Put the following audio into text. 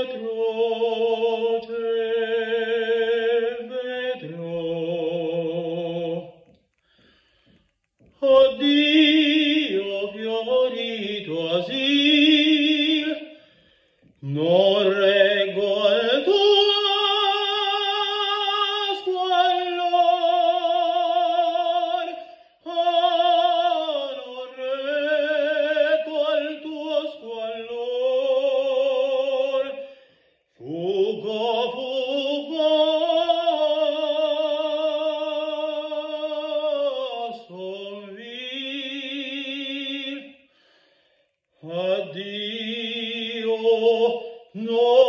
vedrò, te vedrò. Addio fiorito asil, non reggo al tuo squallor, non reggo al tuo squallor. Fuggo, fuggo, son vil. Addio, no.